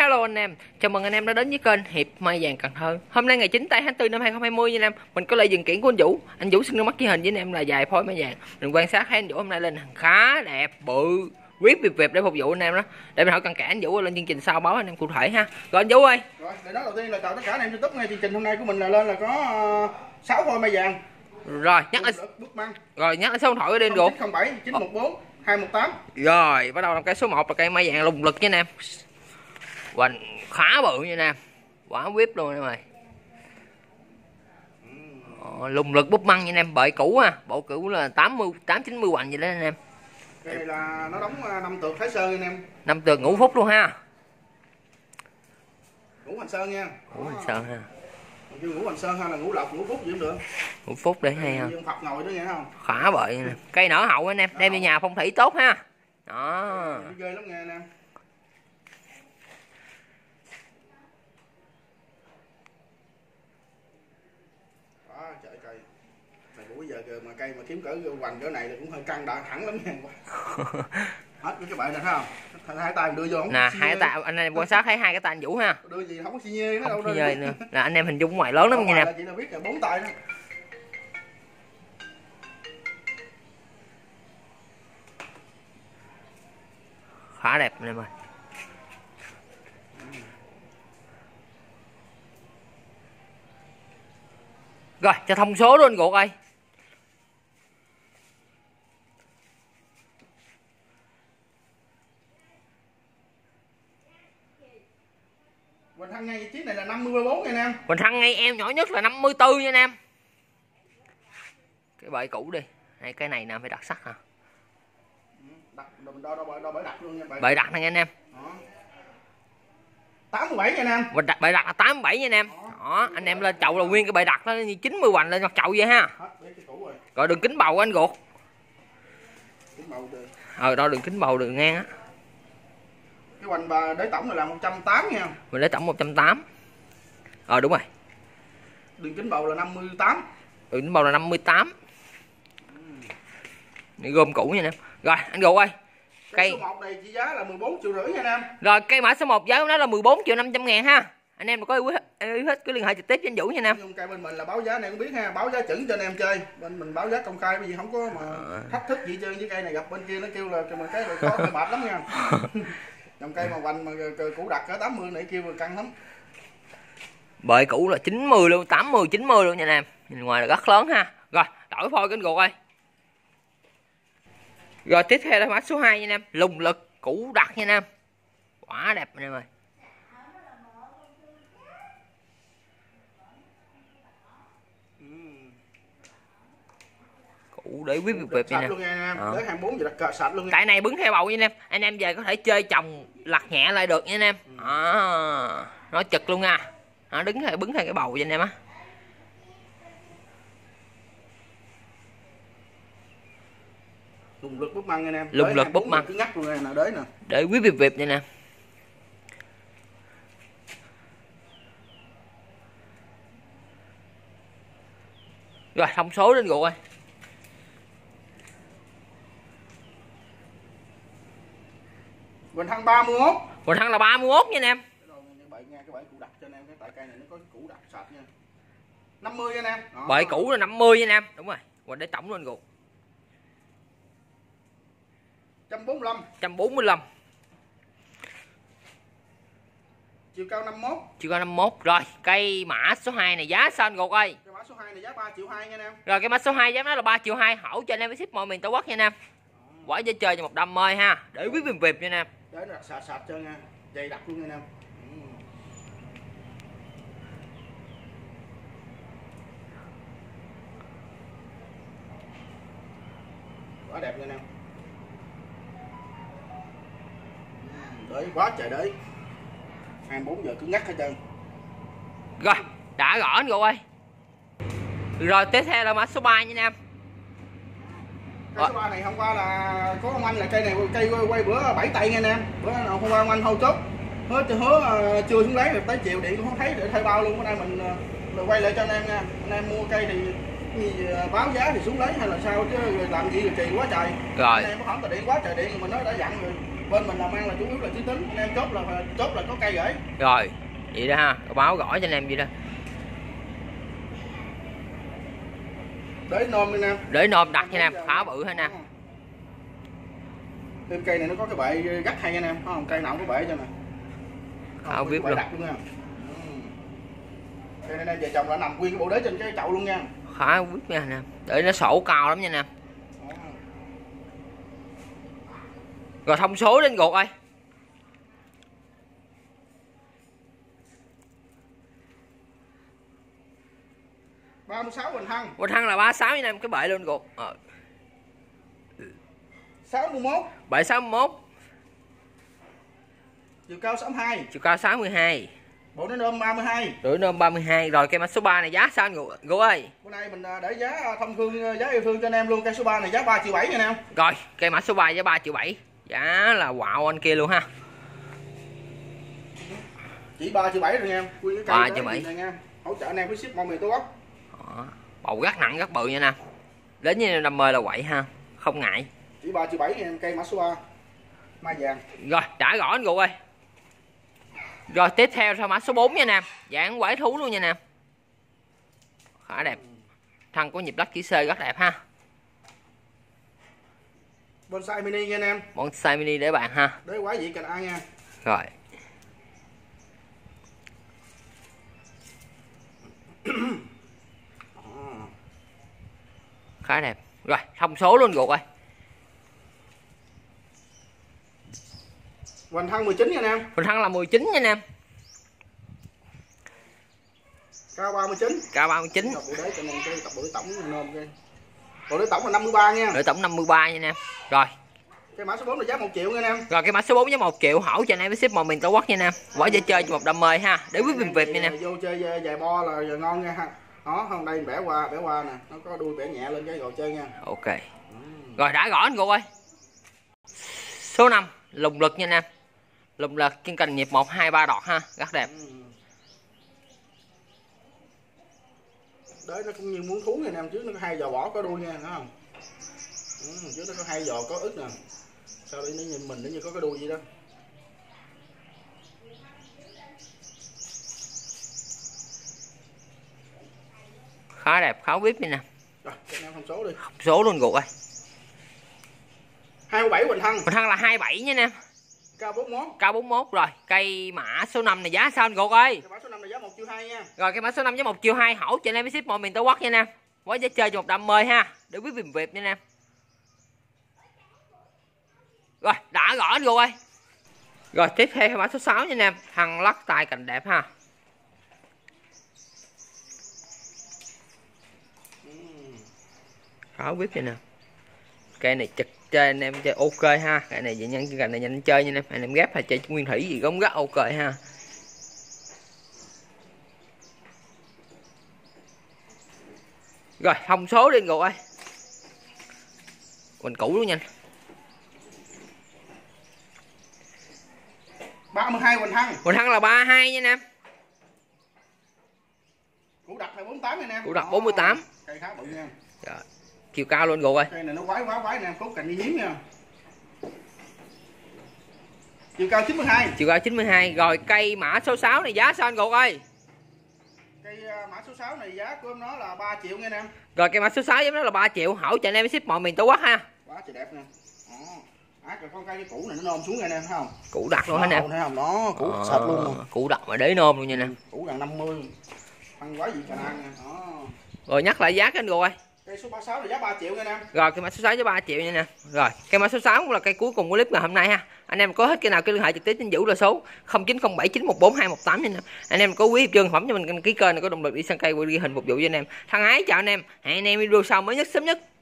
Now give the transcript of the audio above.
Hello anh em, chào mừng anh em đã đến với kênh Hiệp Mai Vàng Cần Thơ. Hôm nay ngày 9 tháng 4 năm 2020 nha anh em, mình có lại dừng kiện của anh Vũ. Anh Vũ xin mắt với hình với anh em là dài phôi mai vàng. Mình quan sát thấy anh Vũ hôm nay lên khá đẹp, bự, viết việc để phục vụ anh em đó. Để mình hỏi cặn kẽ anh Vũ lên chương trình sau báo anh em cụ thể ha. Rồi anh Vũ ơi. Rồi, để nói đầu tiên là chào tất cả anh em YouTube nghe chương trình hôm nay của mình là lên là có 6 phôi mai vàng. Rồi, nhắc lại số điện thoại đi anh Vũ. 0907 914 218. Rồi, bắt đầu làm cây số 1 là cây mai vàng lùng lực nha anh em. Hoành khá bự nha anh em. Quả whip luôn em ơi. Lùng lực búp măng nha anh em, bệ cũ ha, bộ cũ là 80-90 hoành vậy đó anh em. Cái này là nó đóng 5 tược Thái Sơn anh em. 5 tược ngũ phúc luôn ha. Ngũ Hành Sơn nha. Ngũ Hành Sơn ha. Ngũ Hành Sơn hay là ngũ lộc, ngũ phúc gì cũng được. Ngũ phúc để hay ha. Phật ngồi đó nghe không? Khá bệ nha. Cây nở hậu anh em, đem về nhà phong thủy tốt ha. Đó. Ghê lắm nghe anh em. Đó, trời cây. Này buổi giờ mà cây mà kiếm cỡ hoành cỡ này là cũng hơi căng đã thẳng lắm nha. Hết cái bệ này thấy không? Hai tay mình đưa vô không? Nè, hai tay anh em quan sát thấy hai cái tay anh Vũ ha. Đưa gì không có xi nhê nó đâu nữa. Là anh em hình dung ngoài lớn lắm nha nè. Chị là biết là 4 tay đó. Khá đẹp anh em ơi. Rồi, cho thông số luôn Guột ơi. Hoành thăng ngay vị trí này là 54 nha anh em. Hoành thăng ngay em nhỏ nhất là 54 nha anh em. Cái bệ cũ đi. Hay cái này nè phải đặt sắt hả? Đo bệ đặt luôn nha. Bệ đặt này nha anh em. Đó. 87 nha anh em. Bệ đặt là 87 nha anh em. Đó, anh em lên chậu là nguyên cái bệ đặt nó như 90 hoành lên mặt chậu vậy ha. Rồi đường kính bầu anh Guột. Kính bầu được. Đo đường kính bầu đường ngang á. Cái hoành bà đế tổng này là 180 nha. Mình đế tổng 180. Đúng rồi. Đường kính bầu là 58. Đường kính bầu là 58. Này gom cũ nha anh em. Rồi anh Guột ơi. Cây số 1 này chỉ giá là 14,5 triệu nha anh em. Rồi cây mã số 1 giá của nó là 14.500.000 ha. Anh em mà có ý hết cứ liên hệ trực tiếp với anh Vũ nha anh em. Nhưng cây bên mình là báo giá này cũng biết ha, báo giá chuẩn cho anh em chơi. Bên mình báo giá công khai bởi vì không có mà thách thức gì trơn, với cây này gặp bên kia nó kêu là cái này có mệt lắm nha. Dòng cây mà hoành mà củ đặt cỡ 80 này kêu là căng lắm. Bệ cũ là 90 luôn, 80 90 luôn nha anh em. Nhìn ngoài là rất lớn ha. Rồi, đổi phôi cái anh Guột ơi. Rồi tiếp theo là mã số 2 nha anh em, lùng lực củ đặt nha anh em. Quả đẹp anh em ơi. Củ để quý việc đẹp nha anh em. Để 24 giờ đặt sạch luôn nha. Cái này bứng theo bầu nha anh em về có thể chơi chồng lặt nhẹ lại được nha anh em. Nó chực luôn nha. Nó bứng theo cái bầu cho anh em á. Lùng lực búp măng anh em. Lùng lực búp măng. Cứ ngắt luôn nè, đế nè. Để quý việc nha nè. Rồi thông số đến Guột ơi. Hoành thăng 31. Hoành thăng là 31 nha anh em. Cái bẫy củ đặt cho anh em, cái tại cây này nó có củ đặt sạch nha. 50 nha anh em. Bệ cũ là 50 nha anh em. Đúng rồi. Hoành để tổng lên Guột. 145. 145. Chiều cao 51. Chiều cao 51. Rồi, cây mã số 2 này giá sao anh Guột ơi? Cái mã số 2 này giá 3,2 triệu nha anh em. Rồi cái mã số 2 giá nó là 3,2 triệu, hỗ cho anh em với ship mọi miền Tổ quốc nha anh em. Quả cho chơi cho một đam mê ha, để quý việc nha anh em. Để đặt sạch cho nha, dày đặc luôn nha anh em. Quá đẹp nha anh em. Đấy quá trời đấy. 24 giờ cứ ngắt hết trơn. Rồi, đã rõ anh Guột ơi. Rồi tiếp theo là mã số 3 nha anh em. Cây số 3 này hôm qua là có ông anh là cây này cây quay bữa 7 tay nha anh em. Bữa hôm qua ông anh hô chốt. Hứa chưa xuống lấy được tới chiều điện cũng không thấy để thuê bao luôn. Bữa nay mình quay lại cho anh em nha. Anh em mua cây thì báo giá thì xuống lấy hay là sao chứ làm gì thì kỳ quá trời. Rồi. Anh em có hỏi tờ điện quá trời điện mà nó đã dặn rồi. Bên mình làm ăn là chủ yếu là chí tính, anh em chốt là có cây rễ. Rồi vậy đó ha, báo gõ cho anh em vậy đó. Đế nôm đi nè. Để nôm đặt cho anh em, khá bự hết nè. Thêm cây này nó có cái bệ gắt hay anh em, không? Cây nào cũng có bệ cho nè. Không biết luôn. Đặt luôn nha. Cây này vợ chồng đã nằm nguyên cái bộ đế trên cái chậu luôn nha. Khá biết nha anh em. Để nó sổ cao lắm nha anh em. Rồi thông số lên gột ơi. 36 Bình Thăng. Bình Thăng là 36 nha anh em, cái bệ lên gột. 61. Bệ 61. Chiều cao 62. Chiều cao 62. Bộ nó nôm 32. Đổi nôm 32. Rồi cây mã số 3 này giá sao anh Gỗ ơi? Bữa nay mình để giá thông thương, giá yêu thương cho anh em luôn. Cây số 3 này giá 3,7 triệu nha anh em. Rồi cây mã số 3 giá 3,7 triệu. Giá là wow anh kia luôn ha. Chỉ 3,7 triệu rồi nha em. 3,7 triệu nha. Hỗ trợ anh em với ship mọi miền Tổ Quốc. Bầu rất nặng rất bự nha nè. Đến như đam mê là quậy ha, không ngại. Chỉ 3,7 triệu nha em, cây mã số 3. Mai vàng. Rồi trả gõ anh Gụ ơi. Rồi tiếp theo theo mã số 4 nha nè. Dạng quải thú luôn nha nè. Khá đẹp. Thân có nhịp đất kỹ xê rất đẹp ha. Bonsai mini nha anh em. Bonsai mini để bạn ha. Để quái vị cành A nha. Rồi. Khá đẹp. Rồi thông số luôn Gục ơi. Hoành thân 19 nha anh em. Hoành thân là 19 nha anh em. Cao 39. Cao 39. Bộ đế cho nên cái tập bộ đế tổng nôm cái. Bộ đế tổng là 53 nha. Đế tổng 53 nha anh em. Rồi. Cái mã số 4 là giá 1 triệu nha anh em. Rồi cái mã số 4 giá 1 triệu, hỗ cho anh em với ship mọi miền Tổ Quốc nha anh em. Quả dễ chơi cho một đam mê ha, để quý vị Việt nha anh em. Vô chơi dài bo là giờ ngon nha ha. Đó, không đây bẻ qua nè, nó có đuôi bẻ nhẹ lên cái rồi chơi nha. Ok. Rồi đã gõ anh Gục ơi. Số 5 lùng lực nha anh em. Lùng lực kiên cành nhịp 1 2 3 đọt ha, rất đẹp. Đấy nó cũng như muốn thú nha anh em, trước nó có 2 giò vỏ có đuôi nha, thấy không? Trước nó có 2 giò có ức nè. Sau đấy nó nhìn mình nó như có cái đuôi gì đó. Khá đẹp, khá vip nha nè. Rồi, cho anh em thông số đi. Thông số luôn Gục ơi. 27 Bình Thăng. Bình Thăng là 27 nha anh em. Cao 41. Cao 41 rồi. Cây mã số 5 này giá sao anh Gục ơi? Cây mã số 5 này giá 1,2 triệu nha. Rồi cây mã số 5 giá 1,2 triệu, hỗ trợ anh em với ship mọi miền Tổ Quốc nha anh em. Quá dễ chơi cho một đam mê ha, để quý vị Việt nha anh em. Rồi đã gõ anh Gục ơi. Rồi tiếp theo cây mã số 6 nha anh em. Thằng lắc tài cành đẹp ha. Khá biết nha nè. Cây này chật chơi anh em chơi ok ha. Cây này vậy nhân cành này nhanh chơi nha anh em ghép hay chơi nguyên thủy gì cũng rất ok ha. Rồi thông số đi Gục ơi. Mình cũ luôn nha. 32 Bình Thăng. Bình Thăng là 32 nha anh em. Củ đặt là 48 nha anh em. Củ đặt 48. Cây khá bự nha. Rồi. Chiều cao luôn Gục ơi. Cây này nó quái nè em, cốt cành đi hiếm nha. Chiều cao 92. Chiều cao 92. Rồi cây mã số 6 này giá sao anh Gục ơi? Cây mã số 6 này giá của nó là 3 triệu nha anh em. Rồi cây mã số 6 giá nó là 3 triệu, hỗ trợ anh em ship mọi miền Tổ Quốc ha. Quá trời đẹp nè. Rồi con cây cũ này nó nôm xuống nha anh em thấy không? Củ đặt luôn hả anh em? Thấy không? Đó, củ sạch luôn nè. Củ đặt mà đế nôm luôn nha nè. Củ gần 50. Ăn quá gì cả ăn nha. Đó. Rồi nhắc lại giá cái anh Gục ơi. Cây số 36 là giá 3 triệu nha anh em. Rồi cây mã số 6 giá 3 triệu nha nè. Rồi cây mã số 6 cũng là cây cuối cùng của clip ngày hôm nay ha. Anh em có hết cây nào cứ liên hệ trực tiếp trên Vũ là số 0907914218 nha anh em. Anh em có quý hiệp trường phẩm cho mình đăng ký kênh này có động lực đi săn cây ghi hình phục vụ cho anh em. Thân ái chào anh em. Hẹn anh em video sau mới nhất sớm nhất.